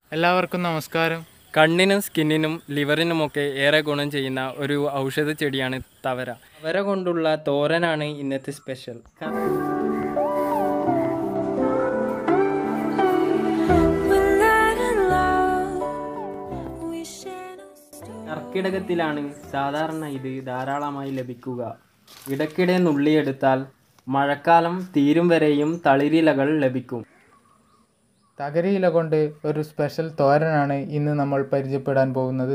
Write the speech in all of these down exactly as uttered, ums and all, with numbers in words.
എല്ലാവർക്കും നമസ്കാരം. കണ്ണിനും സ്കിന്നിനും ലിവറിനുമൊക്കെ ഏറെ ഗുണം ചെയ്യുന്ന ഒരു ഔഷധ ചെടിയാണ് തവര. തവര കൊണ്ടുള്ള തോരനാണ് ഇന്നത്തെ സ്പെഷ്യൽ. കർക്കിടകത്തിലാണ് സാധാരണ ഇത് ധാരാളമായി ലഭിക്കുക. ഇടയ്ക്കിടെ നുള്ളിയെടുത്താൽ മഴക്കാലം തീരും വരെയും തളിരിലകൾ ലഭിക്കും. തകരിയില കൊണ്ട് ഒരു സ്പെഷ്യൽ തോരനാണ് ഇന്ന് നമ്മൾ പരിചയപ്പെടാൻ പോകുന്നത്.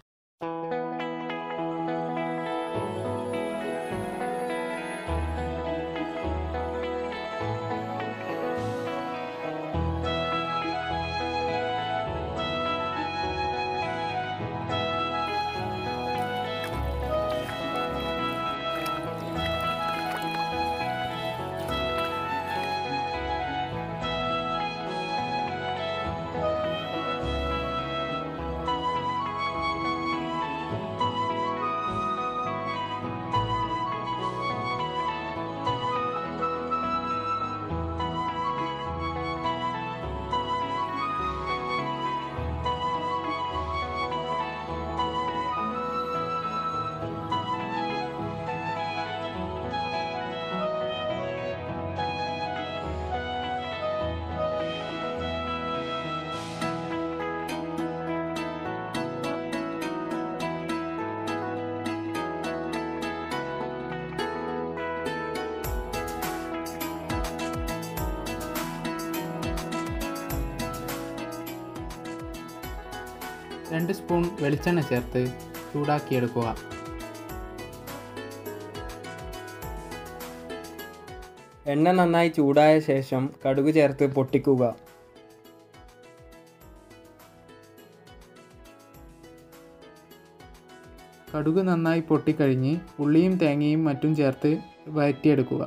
രണ്ട് സ്പൂൺ വെളിച്ചെണ്ണ ചേർത്ത് ചൂടാക്കിയെടുക്കുക. എണ്ണ നന്നായി ചൂടായ ശേഷം കടുക് ചേർത്ത് പൊട്ടിക്കുക. കടുക് നന്നായി പൊട്ടിക്കഴിഞ്ഞ് ഉള്ളിയും തേങ്ങയും മറ്റും ചേർത്ത് വഴറ്റിയെടുക്കുക.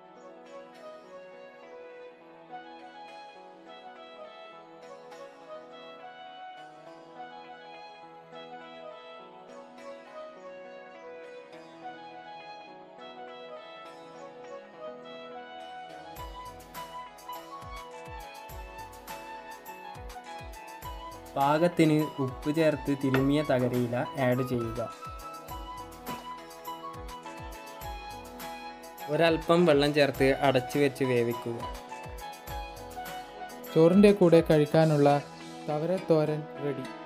പാകത്തിന് ഉപ്പ് ചേർത്ത് തിരുമ്മിയ തകരിയില ആഡ് ചെയ്യുക. ഒരൽപ്പം വെള്ളം ചേർത്ത് അടച്ചു വെച്ച് വേവിക്കുക. ചോറിൻ്റെ കൂടെ കഴിക്കാനുള്ള തവരത്തോരൻ റെഡി.